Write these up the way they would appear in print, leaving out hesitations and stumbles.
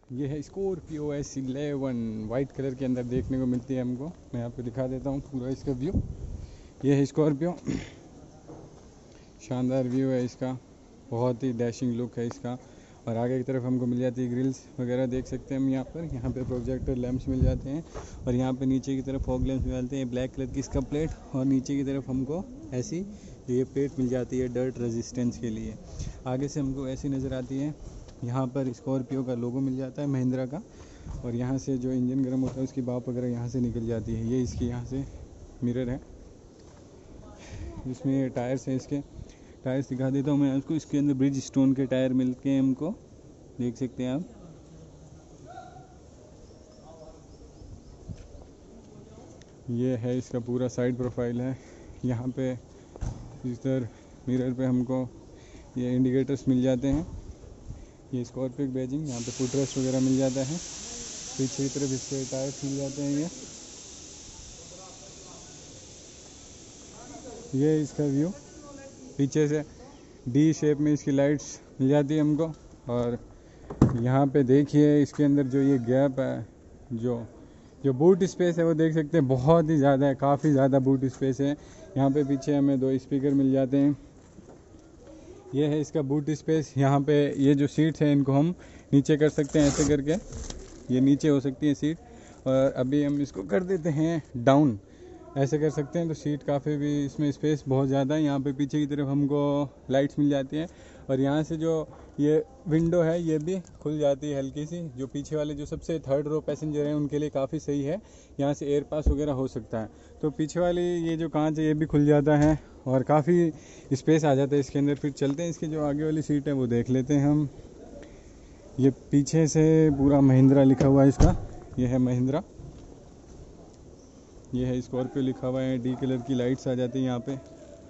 ये है Scorpio S11 white colour के अंदर देखने को मिलती है हमको। मैं आपको दिखा देता हूँ पूरा इसका व्यू। ये है स्कॉर्पियो, शानदार व्यू है इसका, बहुत ही डैशिंग लुक है इसका। और आगे की तरफ हमको मिल जाती है ग्रिल्स वगैरह, देख सकते हैं हम यहाँ पे प्रोजेक्टर लैंप्स मिल जाते हैं। और यहाँ पे नीचे की तरफ फॉग लैंप्स मिलते हैं, ब्लैक कलर की इसका प्लेट। और नीचे की तरफ हमको ऐसी ये प्लेट मिल जाती है डर्ट रेजिस्टेंस के लिए। आगे से हमको ऐसी नज़र आती है, यहाँ पर स्कॉर्पियो का लोगो मिल जाता है महिंद्रा का। और यहाँ से जो इंजन गर्म होता है उसकी भाप वगैरह यहाँ से निकल जाती है। ये इसकी यहाँ से मिरर है, इसमें टायर्स हैं। इसके टायर्स दिखा देता हूँ मैं आपको। इसके अंदर ब्रिज स्टोन के टायर मिलते हैं हमको, देख सकते हैं आप। ये है इसका पूरा साइड प्रोफाइल है। यहाँ पे इधर मिरर पे हमको ये इंडिकेटर्स मिल जाते हैं। ये स्कॉर्पियो बैजिंग, यहाँ पे फुटरेस्ट वगैरह मिल जाता है। पीछे की तरफ इसके टायर्स मिल जाते हैं। ये इसका व्यू, पीछे से डी शेप में इसकी लाइट्स मिल जाती है हमको। और यहाँ पे देखिए इसके अंदर जो ये गैप है, जो बूट स्पेस है वो देख सकते हैं, बहुत ही ज़्यादा है, काफ़ी ज़्यादा बूट स्पेस है। यहाँ पे पीछे हमें 2 स्पीकर मिल जाते हैं। ये है इसका बूट स्पेस। यहाँ पे ये जो सीट्स हैं इनको हम नीचे कर सकते हैं, ऐसे करके ये नीचे हो सकती है सीट। और अभी हम इसको कर देते हैं डाउन, ऐसे कर सकते हैं तो सीट काफ़ी भी इसमें स्पेस बहुत ज़्यादा है। यहाँ पे पीछे की तरफ हमको लाइट्स मिल जाती हैं। और यहाँ से जो ये विंडो है ये भी खुल जाती है हल्की सी। जो पीछे वाले जो सबसे थर्ड रो पैसेंजर हैं उनके लिए काफ़ी सही है, यहाँ से एयर पास वगैरह हो सकता है। तो पीछे वाली ये जो कांच है ये भी खुल जाता है और काफ़ी स्पेस आ जाता है इसके अंदर। फिर चलते हैं, इसकी जो आगे वाली सीट है वो देख लेते हैं हम। ये पीछे से पूरा महिंद्रा लिखा हुआ है इसका, ये है महिंद्रा। ये है स्कॉर्पियो लिखा हुआ है, डी कलर की लाइट्स आ जाती हैं यहाँ पे।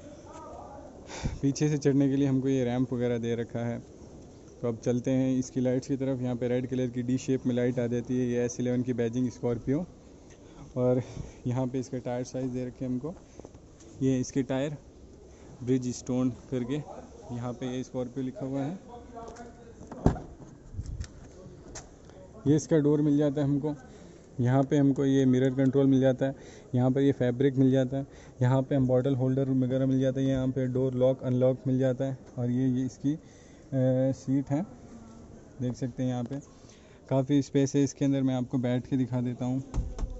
पीछे से चढ़ने के लिए हमको ये रैंप वगैरह दे रखा है। तो अब चलते हैं इसकी लाइट्स की तरफ। यहाँ पे रेड कलर की डी शेप में लाइट आ जाती है, ये S11 की बैजिंग स्कॉर्पियो। और यहाँ पे इसके टायर साइज़ दे रखे हैं हमको। ये इसके टायर ब्रिज स्टोन करके यहाँ पे ये स्कॉर्पियो लिखा हुआ है। ये इसका डोर मिल जाता है हमको। यहाँ पे हमको ये मिरर कंट्रोल मिल जाता है। यहाँ पर ये फैब्रिक मिल जाता है। यहाँ पे हम बॉटल होल्डर वगैरह मिल जाता है। यहाँ पे डोर लॉक अनलॉक मिल जाता है। और ये इसकी सीट है, देख सकते हैं यहाँ पे काफ़ी स्पेस है इसके अंदर। मैं आपको बैठ के दिखा देता हूँ।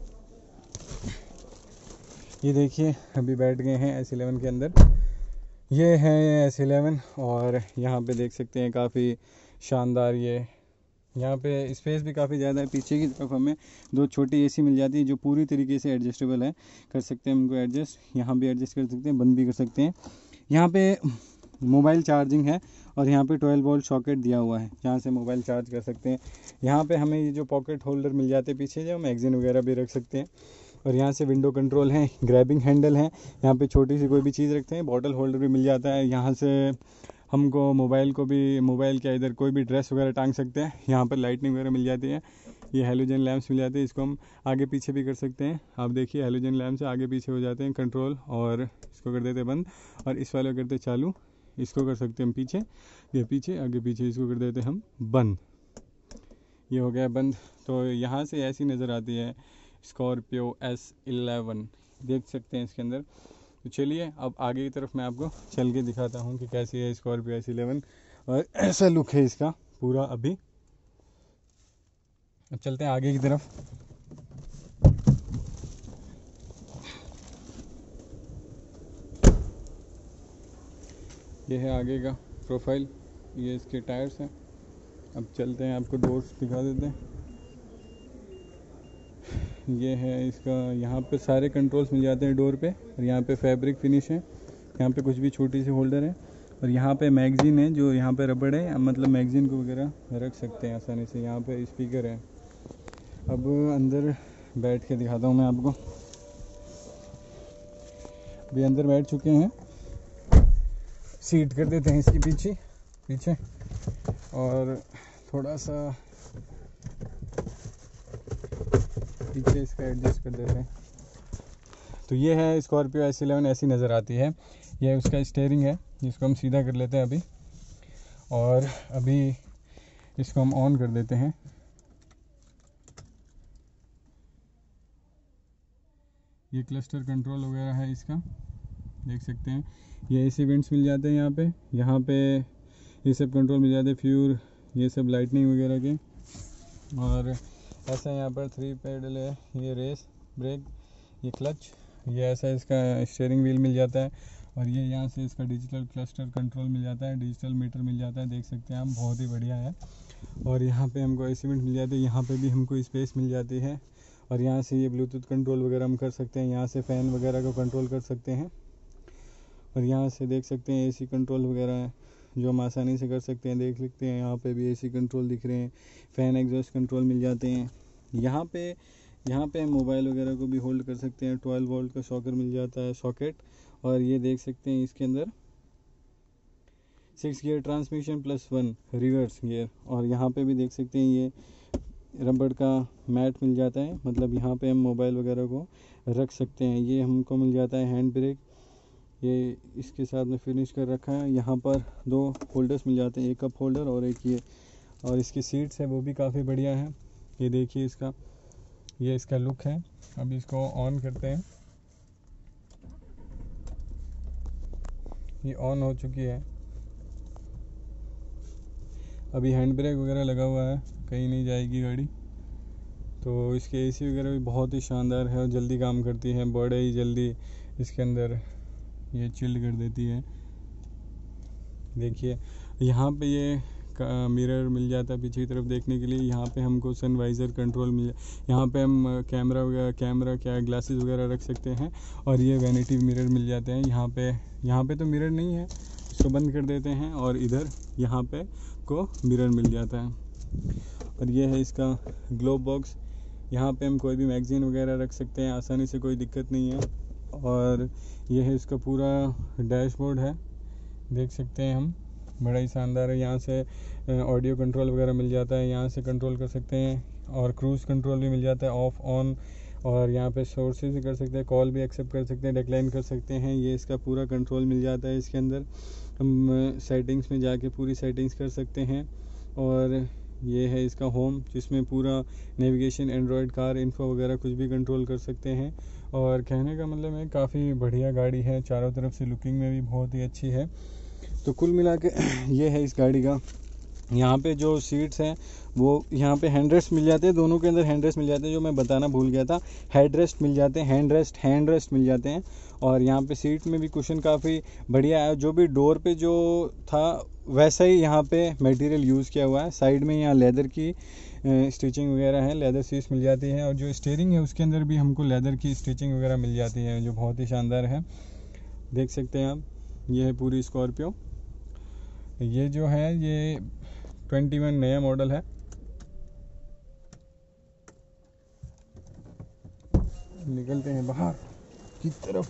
ये देखिए अभी बैठ गए हैं S11 के अंदर। ये है S11 और यहाँ पे देख सकते हैं काफ़ी शानदार ये यहाँ पे स्पेस भी काफ़ी ज़्यादा है। पीछे की तरफ हमें 2 छोटी AC मिल जाती है जो पूरी तरीके से एडजस्टेबल है, कर सकते हैं उनको एडजस्ट। यहाँ भी एडजस्ट कर सकते हैं, बंद भी कर सकते हैं। यहाँ पे मोबाइल चार्जिंग है और यहाँ पे 12 वोल्ट सॉकेट दिया हुआ है, जहाँ से मोबाइल चार्ज कर सकते हैं। यहाँ पे हमें ये जो पॉकेट होल्डर मिल जाते हैं पीछे, जो मैगजीन वगैरह भी रख सकते हैं। और यहाँ से विंडो कंट्रोल है, ग्रैबिंग हैंडल है, यहाँ पे छोटी सी कोई भी चीज़ रखते हैं। बॉटल होल्डर भी मिल जाता है। यहाँ से हमको मोबाइल के इधर कोई भी ड्रेस वगैरह टांग सकते हैं। यहाँ पर लाइटनिंग वगैरह मिल जाती है। ये हेलोजन लैंप्स मिल जाते हैं, इसको हम आगे पीछे भी कर सकते हैं। आप देखिए हेलोजन लैंप से आगे पीछे हो जाते हैं कंट्रोल, और इसको कर देते हैं बंद। और इस वाले करते चालू, इसको कर सकते हैं हम पीछे, ये पीछे आगे पीछे, इसको कर देते हैं हम बंद। ये हो गया बंद। तो यहाँ से ऐसी नज़र आती है स्कॉर्पियो S11, देख सकते हैं इसके अंदर। तो चलिए अब आगे की तरफ मैं आपको चल के दिखाता हूँ कि कैसी है स्कॉर्पियो S11 और ऐसा लुक है इसका पूरा अभी। अब चलते हैं आगे की तरफ। ये है आगे का प्रोफाइल, ये इसके टायर्स हैं। अब चलते हैं, आपको डोर्स दिखा देते हैं। ये है इसका, यहाँ पे सारे कंट्रोल्स मिल जाते हैं डोर पे। और यहाँ पे फैब्रिक फिनिश है, यहाँ पे कुछ भी छोटी सी होल्डर है। और यहाँ पे मैगजीन है, जो यहाँ पे रबड़ है, मतलब मैगजीन को वगैरह रख सकते हैं आसानी से। यहाँ पे स्पीकर है। अब अंदर बैठ के दिखाता हूँ मैं आपको। अभी अंदर बैठ चुके हैं, सीट कर देते हैं इसकी पीछे और थोड़ा सा पीछे इसका एडजस्ट कर देते हैं। तो ये है स्कॉर्पियो S11, ऐसी नज़र आती है। ये उसका स्टीयरिंग है, जिसको हम सीधा कर लेते हैं अभी। और अभी इसको हम ऑन कर देते हैं। ये क्लस्टर कंट्रोल वगैरह है इसका, देख सकते हैं। ये एसी वेंट्स मिल जाते हैं यहाँ पे ये सब कंट्रोल मिल जाते हैं, फ्यूर ये सब लाइटनिंग वगैरह के। और ऐसा यहाँ पर 3 पैडल है, ये रेस, ब्रेक, ये क्लच, ये ऐसा इसका स्टीयरिंग व्हील मिल जाता है। और ये यहाँ से इसका डिजिटल क्लस्टर कंट्रोल मिल जाता है, डिजिटल मीटर मिल जाता है, देख सकते हैं आप, बहुत ही बढ़िया है। और यहाँ पे हमको एसी वेंट मिल जाते हैं, यहाँ पे भी हमको स्पेस मिल जाती है। और यहाँ से ये ब्लूटूथ कंट्रोल वगैरह हम कर सकते हैं, यहाँ से फ़ैन वगैरह को कंट्रोल कर सकते हैं। और यहाँ से देख सकते हैं एसी कंट्रोल वगैरह है जो हम आसानी से कर सकते हैं, देख सकते हैं यहाँ पे भी एसी कंट्रोल दिख रहे हैं, फ़ैन एग्जॉस्ट कंट्रोल मिल जाते हैं। यहाँ पे हम मोबाइल वगैरह को भी होल्ड कर सकते हैं, 12 वोल्ट का शॉकर मिल जाता है, सॉकेट। और ये देख सकते हैं इसके अंदर 6 gear transmission plus 1 reverse gear. और यहाँ पे भी देख सकते हैं ये रबड़ का मैट मिल जाता है, मतलब यहाँ पे हम मोबाइल वगैरह को रख सकते हैं। ये हमको मिल जाता है हैंड ब्रेक, ये इसके साथ में फिनिश कर रखा है। यहाँ पर 2 होल्डर्स मिल जाते हैं, एक कप होल्डर और एक ये। और इसकी सीट्स है वो भी काफ़ी बढ़िया है, ये देखिए इसका लुक है। अब इसको ऑन करते हैं, ये ऑन हो चुकी है। अभी हैंड ब्रेक वगैरह लगा हुआ है, कहीं नहीं जाएगी गाड़ी। तो इसके एसी वगैरह भी बहुत ही शानदार है और जल्दी काम करती है, बड़े ही जल्दी इसके अंदर ये चिल्ड कर देती है। देखिए यहाँ पे ये मिरर मिल जाता है पीछे की तरफ देखने के लिए। यहाँ पे हमको सनवाइज़र कंट्रोल मिल, यहाँ पे हम कैमरा क्या ग्लासेस वगैरह रख सकते हैं। और ये वैनिटी मिरर मिल जाते हैं। यहाँ पे तो मिरर नहीं है, इसको बंद कर देते हैं और इधर यहाँ पे को मिरर मिल जाता है। और ये है इसका ग्लोब बॉक्स, यहाँ पे हम कोई भी मैगज़ीन वगैरह रख सकते हैं आसानी से, कोई दिक्कत नहीं है। और ये है इसका पूरा डैशबोर्ड है, देख सकते हैं हम, बड़ा ही शानदार है। यहाँ से ऑडियो कंट्रोल वगैरह मिल जाता है, यहाँ से कंट्रोल कर सकते हैं। और क्रूज़ कंट्रोल भी मिल जाता है, ऑफ ऑन। और यहाँ पे सोर्सेज भी कर सकते हैं, कॉल भी एक्सेप्ट कर सकते हैं, डिक्लाइन कर सकते हैं। ये इसका पूरा कंट्रोल मिल जाता है इसके अंदर। हम सेटिंग्स में जाके पूरी सेटिंग्स कर सकते हैं। और ये है इसका होम, जिसमें पूरा नेविगेशन, एंड्रॉयड, कार इन्फो वगैरह कुछ भी कंट्रोल कर सकते हैं। और कहने का मतलब है काफ़ी बढ़िया गाड़ी है, चारों तरफ से लुकिंग में भी बहुत ही अच्छी है। तो कुल मिला के ये है इस गाड़ी का। यहाँ पे जो सीट्स हैं वो यहाँ पे हैंड रेस्ट मिल जाते हैं, दोनों के अंदर हैंड रेस्ट मिल जाते हैं, जो मैं बताना भूल गया था। हेड रेस्ट मिल जाते हैं, हैंड रेस्ट मिल जाते हैं। और यहाँ पे सीट में भी कुशन काफ़ी बढ़िया है, जो भी डोर पे जो था वैसा ही यहाँ पे मटेरियल यूज़ किया हुआ है। साइड में यहाँ लेदर की स्टिचिंग वगैरह है, लेदर सीट्स मिल जाती हैं। और जो स्टीयरिंग है उसके अंदर भी हमको लेदर की स्टिचिंग वगैरह मिल जाती है, जो बहुत ही शानदार है, देख सकते हैं आप। ये है पूरी स्कॉर्पियो। ये जो है ये 21 नया मॉडल है। निकलते हैं बाहर की तरफ।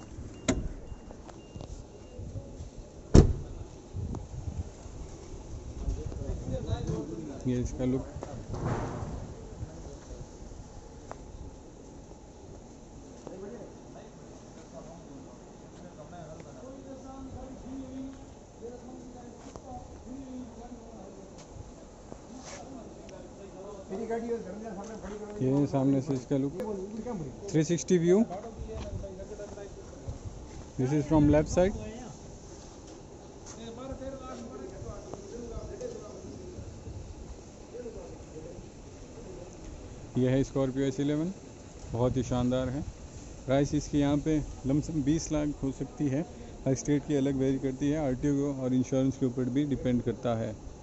ये इसका लुक, ये सामने से इसका look, 360 view. This is from left side. यह है स्कॉर्पियो S11, बहुत ही शानदार है। प्राइस इसकी यहाँ पे लमसम 20 लाख हो सकती है, हर स्टेट की अलग वेरी करती है, RTO और इंश्योरेंस के ऊपर भी डिपेंड करता है।